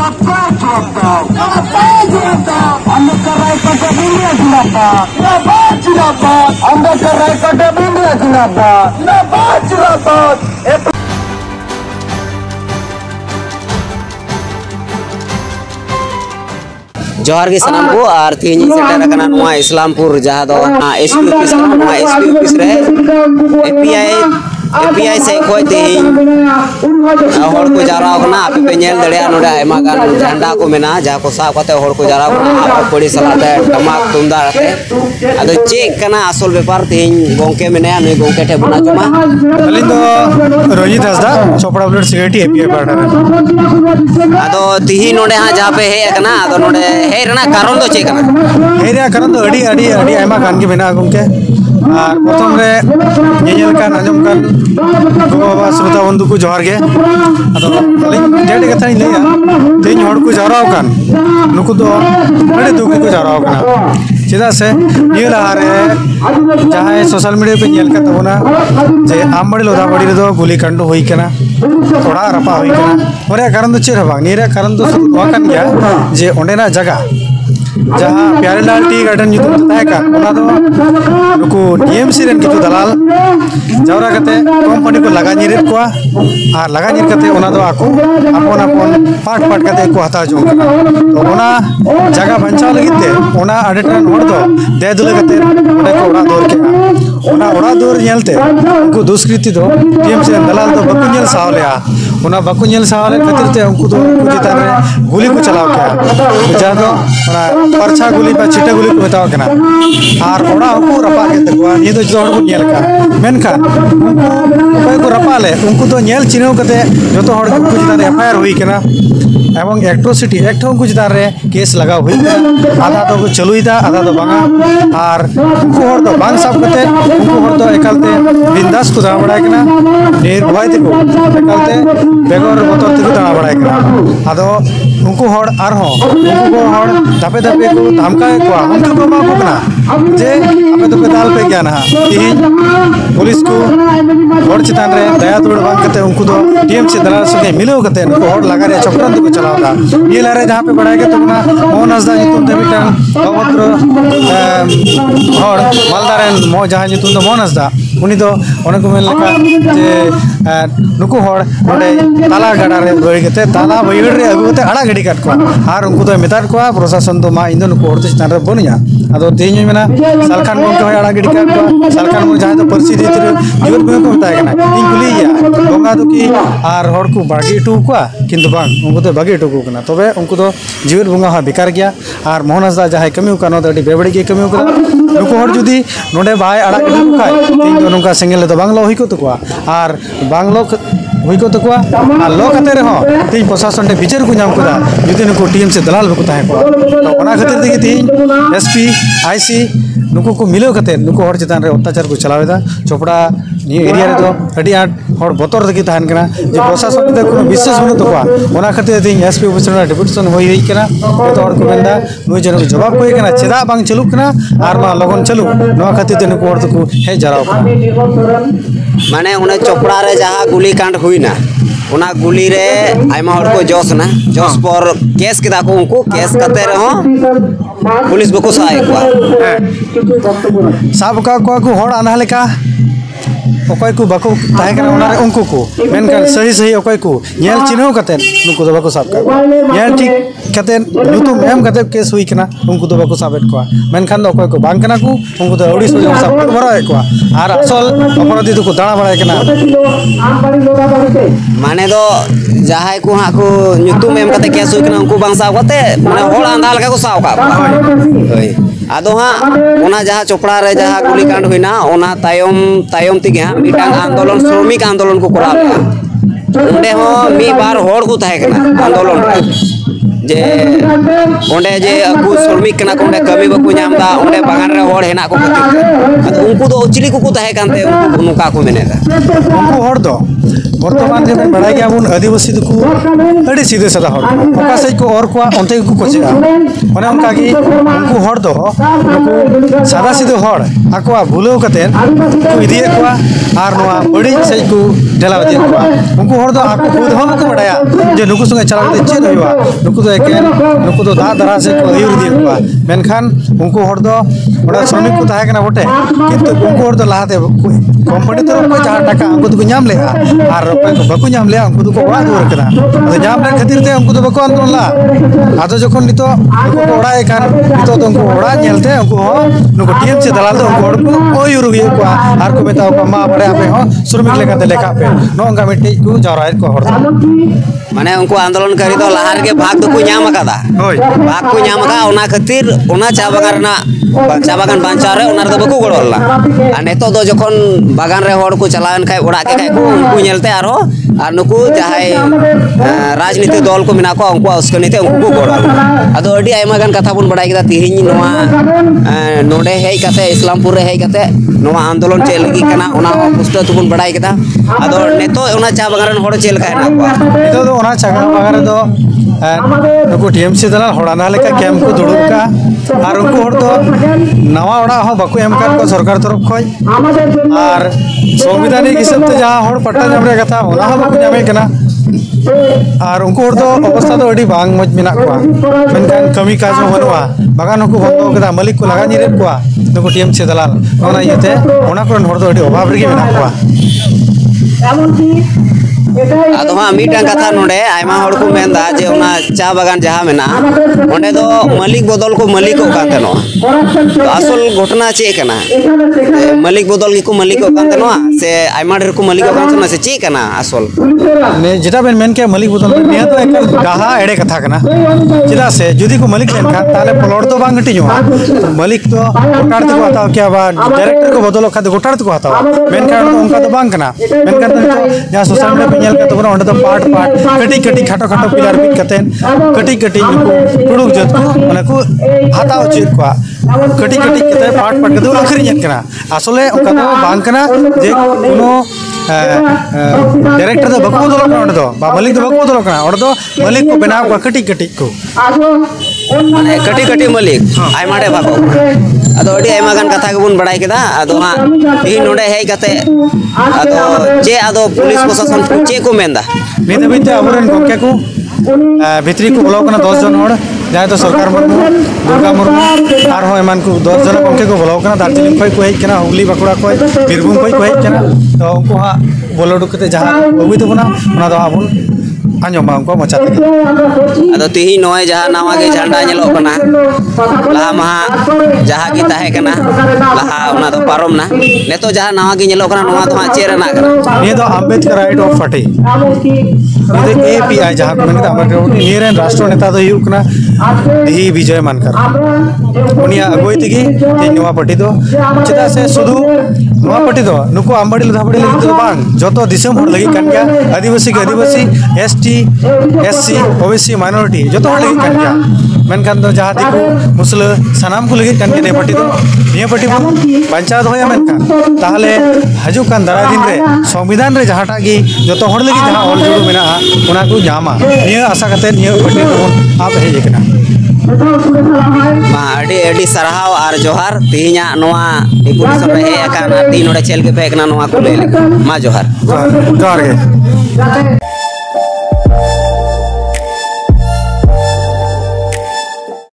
जोहार के सलाम को और तीन सेटर करना नुआ इस्लामपुर जहाँ दो एसपी ऑफिस नुआ एसपी ऑफिस रहे एपीआई से कोई तीन हर को जारा होना आप पे नेल दड़िया नोडा एमा गान झंडा को मेना जहाँ को साफ करते हर को जारा होना आप पड़ी सलाते टमाक तुंदा रहते अदो चेक करना असल व्यापार तीन गोंके मेने हमें गोंके ठे बना जुमा अली तो Rohit Hansda Chopra blood security API partner अदो तीन नोडे हाँ जहाँ पे है करना अदो नोडे है रना कारण दो चेक करना है रे कारण तो अड़ी अड़ी अड़ी एमा गान के मेना गोंके और प्रथम रे नेल का नजम का बाबा श्रोता बंधु को जोहार गे अदो डेट कथा इन लैया तीन हड़ को जाराव कान नुकु दो बड़े दुख को जाराव काना चेदा से निय लहारे जहां सोशल मीडिया पे नेल का तबना जे आमबड़ी लोधा बड़ी रे दो गुली कांड होई कना थोड़ा रपा होई कना ओरे कारण दो चेर बांग नीरे कारण दो वा कान गया जे ओंडेना जगह जहाँ प्यारेलाल टी गार्डन nyutum तय का नुकु टीएमसी रेन कितु दलाल जावरा कते कंपनी को लगा निरेत को और लगा निर कते ओना दो आको अपन अपन पाट पाट कते को हता जो तो ओना जगह बंचाव लगिते ओना अडेटन होड़ दो दे दुले कते ओडे को ओड़ा दूर के ओड़ा दूर नेलते उनको दुष्कृति दो टीएमसी दलाल तो बकु नेल सावलेया ओना बकु नेल सावले खातिर ते उनको दो चितान रे गुली को चलाव के जा दो ओना परछा गुली पर छिटा गुली को बताओ केना और ओड़ा को रपा के तकवा ये तो जोड़ को नेल का मेनका कोई को रपा ले उनको तो नेल चिनो कते जतो हड़ को चितान एफआईआर हुई केना एवं एक्ट्रोसिटी एक्ट उनको चितान रे केस लगा हुई आधा तो चलुईदा आधा तो बांगा और उनको हड़ तो बांग साफ कते उनको हड़ तो एकालते बिंदास को दाना बड़ा केना निर्भय को एकालते बेगर बोतल को दाना बड़ा केना आदो उनको हड़ आर हो उनको हड़ दापे दापे को धमका को उनको को मा कोना जे आपे तो दाल पे गया ना पुलिस को हड़ चितान रे दया दुड़ बांग कते उनको तो टीएमसी दलाल संगे मिलो कते उनको हड़ लगा रे चक्रांत को चलावदा ये लारे जहां पे बढ़ाए के तो ना मोहन हंसदा नितुम ते मिटन पवित्र हड़ मालदारेन मो जहां नितुम तो मोहन हंसदा उनी तो ओने को मेन लेका जे नुकु हड़ नोडे ताला गड़ा रे बई कते ताला बईड़ रे अगु कते अड़ा गड़ी काट को और उनको तो मेतार को प्रशासन तो मा इन नुकु हड़ चितान रे बनिया अदो तेज मेना सालखान को अड़ा गड़ी काट को सालखान को जहां तो परसी देतिर जोर को बताए कना इन कुलिया बोंगा तो की और हड़ को बागी टू को किंतु बांग उनको तो बागी टू को कना तबे उनको तो जीवन बोंगा हा बेकार गया और मोहन हंसदा जहां कमी का नो अड़ी बेबड़ी के कमी का नुकु हड़ जुदी नोडे बाय अड़ा गड़ी को खाय तीन तो नोंका सेंगेल तो बांगलो होई को तो और बांगलो हुई को तक और लो खाते रहो तीन प्रशासन टे विचार को नाम कदा जुदी नुकु टीएमसी दलाल बको ताहे को तो ओना खातिर दिगे तीन एसपी आईसी नुकु को मिलो कते नुकु हड़ चितान रे अत्याचार को चलावेदा चोपड़ा नि एरिया रे तो अडी आट हड़ बोतर दगी ताहन कना जे प्रशासन ते कोनो विशेष बनु तो ओना खातिर तीन एसपी ऑफिसर ना डिप्यूटेशन होई कना तो हड़ को मेंदा नुई जन जवाब कोई कना चेदा बांग चलु कना और मा लगन चलु नो खातिर ते नुकु हड़ तो हे जराव माने उन्हें चोपड़ा रे जहाँ गुली कांड हुई ना उना गुली रे आयमा हड़ को जोश ना जोश पर केस किदा को उनको केस करते रहो पुलिस बको सहाय को साब को हड़ आना लेका ओकय को बको ताहे कना ओना रे उनको को मेनकान सही सही ओकय को नेल चिन्हो कते नुको दो बको साब का नेल ठीक कते नुतुम एम कते केस हुई कना उनको दो बको साबेट को मेनखान दो ओकय को बांग कना को उनको दो ओडी सोजो साब को बराय को और असल अपराधी तो को दाना बराय कना माने दो जहाय को हा को नुतुम एम कते केस हुई कना उनको बांग साब कते माने हड़ आंधा लगा को साब का होय आदो हा ओना जहां चोपड़ा रे जहां गुली कांड हुईना ओना तायम तिगे हा मिटांग आंदोलन श्रमिक आंदोलन को कराव ओंडे हो मी बार हड़ को ताहे कना आंदोलन जे ओंडे जे अकु श्रमिक कना को ओंडे कमी बकु नामदा ओंडे बागान रे हड़ हेना को खातिर उनको दो उचली को ताहे कानते उनको नुका को मेनेदा उनको हड़ दो वर्तमान जे बड़ा गया उन आदिवासी को अड़ी सीधे सादा हड़ ओका सही को और को ओंते को कोचेगा ओने उनका की उनको हड़ दो उनको सादा सीधे हड़ akwa bulu katen ku idiye kwa ar noa badi sei ku dela je kwa unku hor do aku khud hom ko badaya je nuku sungai chala de chen hoiwa nuku do eken nuku do da dara se ko ayur diye kwa menkhan unku hor do oda shramik ku tahe kana bote kintu unku hor do lahate company toro ko jaha taka unku do nyam le ar ropai ko baku nyam le unku do ko wa dur kana ado nyam le khatir te unku do bako andon la ado jokhon nito nuku ko oda ekan nito do unku oda nyelte unku ho nuku TMC dalal do unku hor ko oyur diye kwa ar ko meta ko ma bade ape ho shramik le kate lekha pe no anga meti ku jawra ko hor माने उनको आंदोलन करी तो लहार के भाग तो कोई नाम का भाग को नाम का उना खातिर उना चा बागान बांचाव रे उना रे बको गड़ोला आ नेतो दो जखन बागान रे होड़ को चलान खाय ओड़ा के खाय को उनको नेलते आरो आर नुकु जहाय राजनीति दल को मिना को उनको उसकनीते उनको गड़ोला अदो अडी आयमा गान कथा बन बडाय केदा तिहिन नोआ नोडे हेय कते इस्लामपुर रे हेय कते नोआ आंदोलन चेल लगी कना उना पुस्तक तुबन बडाय केदा अदो नेतो उना चा बागान होड़ चेल खाय ना को तो ओना चागा बागान दो नुकु TMC दलाल होड़ाना लेका कैंप को दुड़ुब का और उनको हर तो नवा ओड़ा हो बको एम कर को सरकार तरफ खोय और संविधानिक हिसाब से जहां हर पट्टा जमरे कथा ओना हो बको जामे कना और उनको हर तो अवस्था तो अडी बांग मज मिना को मेनकान कमी काज बनवा बागान को बंद कदा मालिक को लगा निरे को नुकु TMC दलाल ओना इते ओना कोन हर तो अडी अभाव रेगे मिना को आदो हाँ मीटन कथा नोडे आयमा हड़ को मेनदा जे उना चा बागान जहाँ मेना ओंडे दो मालिक बदल को मालिक कांते नो तो असल घटना चे कना मालिक बदल की को मालिक कांते नो से आयमा ढेर को मालिक कांते नो से चे कना असल ने जेटा बेन मेन के मालिक बदल ने तो एक गाहा एड़े कथा कना चिदा से जुदी को मालिक लेन खा ताले प्लॉट तो बांग हटी जोआ मालिक तो गोटाड़ को हताव क्या बा डायरेक्टर को बदल खा गोटाड़ को हताव मेन का तो उनका तो बांग कना मेन का तो जहां सोशल मीडिया पे तो ओंडे तो पार्ट कटी कटी खाटो खाटो पिलार बिक कतेन कटी कटी टुडुक जत को माने को हाताव चेक को कटी कटी कते पार्ट कते अखरियत कना असले ओका तो बांग कना जे कोनो डायरेक्टर तो बको बदल कना ओंडे तो बा मालिक तो बको बदल कना ओंडे तो मालिक को बनाव को कटी कटी को माने कटी कटी मालिक आय माडे बाको अदो अडी आयमा गान कथा के बन बडाय केदा अदो हां ती नोडे हेय कते अदो जे अदो पुलिस प्रशासन चे को मेंदा नित बिते अबरन गोके को भित्री को बोलो कना 10 जन होड़ जाय तो सरकार मुर्मू दुर्गा मुर्मू आर हो एमान को 10 जन गोके को बोलो कना दार्जिलिंग खय को हेय कना हुगली बाकुड़ा खय बीरभूम खय को हेय कना तो उनको हा बोलो दुकते जहां अगुई तो बना ओना दो आबुन आंजोमा उनको मचाते अदो तिही नोय जहां नावा के झंडा नेलो कना लहा महा जहां की ताहे कना लहा ओना तो पारम ना नेतो जहां नावा के नेलो कना नोवा तो हा चेरना कना ये तो अंबेडकर राइट ऑफ फटे ये API जहां को मेनदा अमर निरेन राष्ट्र नेता तो हुक ना दिही विजय मानकर उनिया अगोय तिगी ते नोवा पटी दो चिदा से सुदु नोवा पटी दो नुको अंबड़ी धाबड़ी लगी तो बांग जतो दिसम हर लगी कान गया आदिवासी के आदिवासी ST SC OBC माइनॉरिटी जो तो लगी कान गया मेनकान तो जहां दिकु मुसला सनाम को लगी कान के पटी दो निया पटी पंचायत होया मेनकान ताहले हजू कान दारा दिन रे संविधान रे जहां टागी जो तो हर लगी जहां ऑल जुड़ो मेना उना को जामा निया आशा करते निया पटी तो आप हे जेकना मा अडी अडी सरहाव आर जोहार तिहिना नोआ पुलिस रे हे अकाना ती नोडे चेल के फेकना नोआ को ले मा जोहार जोहार